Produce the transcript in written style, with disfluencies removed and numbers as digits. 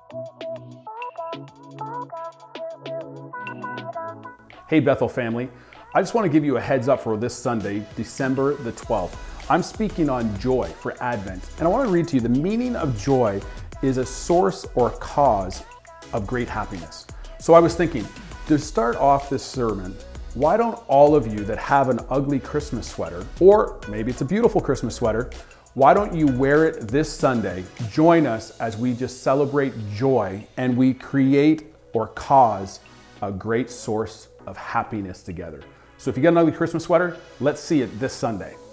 Hey Bethel family, I just want to give you a heads up for this Sunday, December the 12th. I'm speaking on joy for Advent, and I want to read to you the meaning of joy is a source or a cause of great happiness. So I was thinking, to start off this sermon, why don't all of you that have an ugly Christmas sweater, or maybe it's a beautiful Christmas sweater, why don't you wear it this Sunday? Join us as we just celebrate joy and we create or cause a great source of happiness together. So if you got an ugly Christmas sweater, let's see it this Sunday.